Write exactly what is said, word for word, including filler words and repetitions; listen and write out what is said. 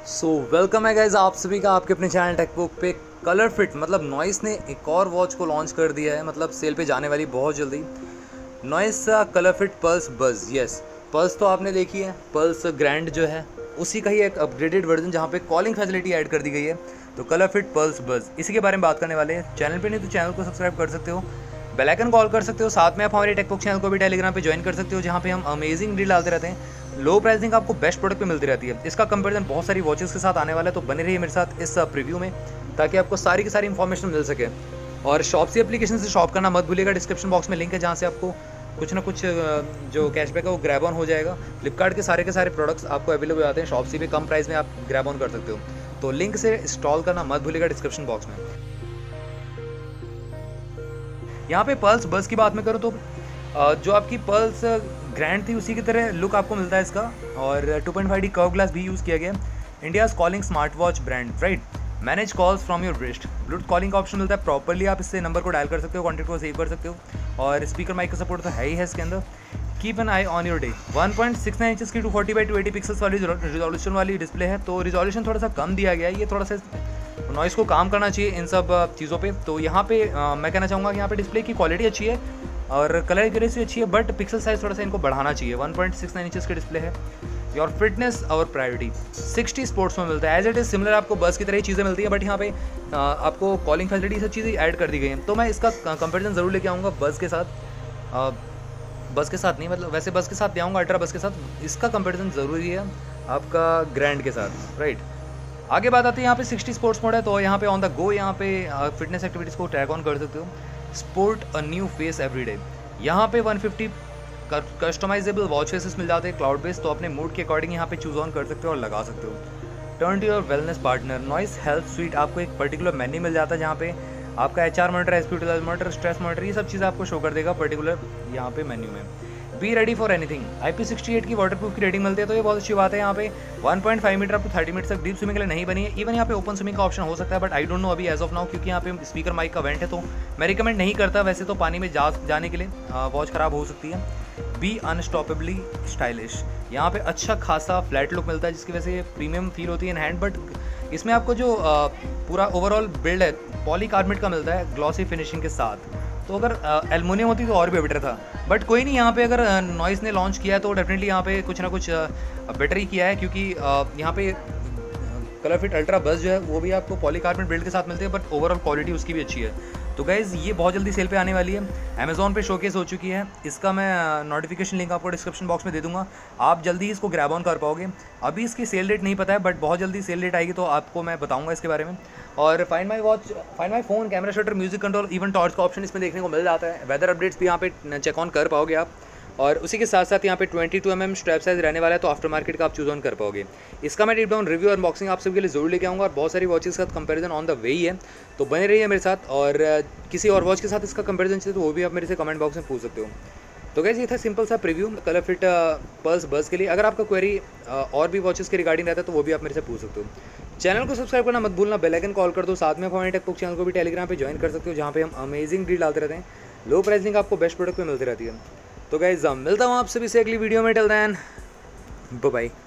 So welcome है guys आप सभी का आपके अपने चैनल टेकबुक पे। कलर फिट मतलब नॉइस ने एक और वॉच को लॉन्च कर दिया है, मतलब सेल पे जाने वाली बहुत जल्दी। नॉइस का ColorFit Pulse Buzz. Yes, Pulse तो आपने देखी है, पल्स ग्रैंड जो है उसी का ही एक अपग्रेडेड वर्जन जहाँ पे कॉलिंग फैसिलिटी ऐड कर दी गई है। तो कलर फिट पल्स बज, इसी के बारे में बात करने वाले हैं। चैनल पे नहीं तो चैनल को सब्सक्राइब कर सकते हो, बेल आइकन कॉल कर सकते हो। साथ में आप हमारे टेकबुक चैनल को भी टेलीग्राम पे ज्वाइन कर सकते हो, जहाँ पे हम अमेजिंग डील डालते रहते हैं। लो प्राइसिंग आपको बेस्ट प्रोडक्ट पे मिलती रहती है। इसका कंपैरिजन बहुत सारी वॉचेस के साथ आने वाला है, तो बने रहिए मेरे साथ इस प्रीव्यू में ताकि आपको सारी की सारी इन्फॉर्मेशन मिल सके। और शॉप्सी एप्लीकेशन से शॉप करना मत भूलिएगा, डिस्क्रिप्शन बॉक्स में लिंक है जहाँ से आपको कुछ ना कुछ जो कैशबैक है वो ग्रैब ऑन हो जाएगा। फ्लिपकार्ट के सारे के सारे प्रोडक्ट्स आपको अवेलेबल हो जाते हैं, शॉप्सी पे कम प्राइस में आप ग्रैब ऑन कर सकते हो। तो लिंक से इंस्टॉल करना मत भूलिएगा डिस्क्रिप्शन बॉक्स में। यहाँ पे पल्स बस की बात में करूँ तो जो आपकी पल्स ग्रैंड थी उसी की तरह लुक आपको मिलता है इसका। और two point five D curve glass भी यूज़ किया गया है। India's calling smart watch brand, right. Manage calls from your wrist, Bluetooth calling का ऑप्शन मिलता है। प्रॉपर्ली आप इससे नंबर को डायल कर सकते हो, कॉन्टैक्ट को सेव कर सकते हो। और स्पीकर माइक का सपोर्ट तो है ही है इसके अंदर। Keep an eye on your day. One point six nine inches की two forty by two eighty pixels वाली रिजोल्यूशन वाली डिस्प्ले है, तो रिजोल्यूशन थोड़ा सा कम दिया गया है। ये थोड़ा सा नॉइस को काम करना चाहिए इन सब चीज़ों पे। तो यहाँ पे आ, मैं कहना चाहूँगा कि यहाँ पे डिस्प्ले की क्वालिटी अच्छी है और कलर एक्यूरेसी अच्छी है, बट पिक्सल साइज थोड़ा सा इनको बढ़ाना चाहिए। One point six nine inches की डिस्प्ले है। योर फिटनेस और प्रायोरिटी सिक्सटी स्पोर्ट्स में मिलता है। एज इट इज़ सिमिलर आपको बस की तरह ही चीज़ें मिलती हैं, बट यहाँ पे आ, आपको कॉलिंग फैसिलिटी सब चीज़ें ऐड कर दी गई हैं। तो मैं इसका कंपेरिजन ज़रूर लेके आऊँगा बस के साथ। आ, बस के साथ नहीं, मतलब वैसे बस के साथ ले आऊँगा, अल्ट्रा बस के साथ। इसका कंपेरिजन ज़रूरी है आपका ग्रैंड के साथ, राइट। आगे बात आती है यहाँ पे सिक्सटी स्पोर्ट्स मोड है, तो यहाँ पे ऑन द गो यहाँ पे फिटनेस एक्टिविटीज़ को ट्रैक ऑन कर सकते हो। Sport a new face every day, यहाँ पे one fifty customisable watch faces मिल जाते हैं क्लाउड बेस्ड, तो अपने मूड के अकॉर्डिंग यहाँ पे चूज ऑन कर सकते हो और लगा सकते हो। Turn to your wellness partner, Noise health suite, आपको एक पर्टिकुलर मेन्यू मिल जाता है जहाँ पे आपका H R monitor, S P utilize monitor, stress monitor, ये सब चीज़ें आपको शो कर देगा पर्टिकुलर यहाँ पे मेन्यू में। Be ready for anything, I P sixty eight की वाटर प्रूफ की रेटिंग मिलती है, तो ये बहुत अच्छी बात है। यहाँ पे वन पॉइंट फाइव मीटर आपको थर्टी मीटर तक डीप स्विमिंग के लिए नहीं बनी है। इवन यहाँ पे ओपन स्विमिंग का ऑप्शन हो सकता है, बट आई डोंट नो अभी एज ऑफ नाउ, क्योंकि यहाँ पे स्पीकर माइक का वेंट है, तो मैं रिकमेंड नहीं करता वैसे तो पानी में जा जाने के लिए, वॉच ख़राब हो सकती है। बी अनस्टॉपेबली स्टाइलिश, यहाँ पे अच्छा खासा फ्लैट लुक मिलता है जिसकी वजह से प्रीमियम फील होती है इन हैंड, बट इसमें आपको जो आ, पूरा ओवरऑल बिल्ड है पॉलीकार्बोनेट का मिलता है ग्लॉसी फिनिशिंग के साथ। तो अगर एल्युमिनियम होती तो और भी बेटर था, बट कोई नहीं। यहाँ पे अगर नॉइस ने लॉन्च किया है तो डेफिनेटली यहाँ पे कुछ ना कुछ बेटर ही किया है, क्योंकि यहाँ पे कलर फिट अल्ट्रा बस जो है वो भी आपको पॉलीकार्बोनेट बिल्ड के साथ मिलते हैं, बट ओवरऑल क्वालिटी उसकी भी अच्छी है। तो गाइज़ ये बहुत जल्दी सेल पे आने वाली है, अमेजॉन पे शोकेस हो चुकी है। इसका मैं नोटिफिकेशन लिंक आपको डिस्क्रिप्शन बॉक्स में दे दूंगा, आप जल्दी इसको ग्रैब ऑन कर पाओगे। अभी इसकी सेल डेट नहीं पता है, बट बहुत जल्दी सेल डेट आएगी तो आपको मैं बताऊंगा इसके बारे में। और find my watch, find my phone, camera shutter, music control, even torch का ऑप्शन इसमें देखने को मिल जाता है। वेदर अपडेट्स भी यहाँ पे चेक ऑन कर पाओगे आप, और उसी के साथ साथ यहाँ पे twenty two M M strap size रहने वाला है, तो आफ्टर मार्केट का आप चूज ऑन कर पाओगे। इसका मैं डीप डाउन रिव्यू और अनबॉक्सिंग आप सबके लिए जरूर लेके आऊँगा, और बहुत सारी वॉचेस के साथ कंपैरिजन ऑन द वे ही है, तो बने रहिए मेरे साथ। और किसी और वॉच के साथ इसका कंपैरिजन चाहिए तो वो भी आप मेरे से कमेंट बॉक्स में पूछ सकते हो। तो गाइस ये था सिंपल सा प्रीव्यू कलर फिट पल्स बस के लिए। अगर आपका क्वेरी और भी वॉचेस के रिगार्डिंग रहता है तो वो भी आप मेरे से पूछ सकते हो। चैनल को सब्सक्राइब करना मत भूलना, बेल आइकन कॉल कर दो। साथ में हमारे टेकबुक चैनल को भी टेलीग्राम पे ज्वाइन कर सकते हो, जहाँ पे हम अमेजिंग डील डालते रहते हैं। लो प्राइसिंग आपको बेस्ट प्रोडक्ट पे मिलती रहती है। तो गाइस मिलता हूँ आप सभी से अगली वीडियो में। Till then bye bye.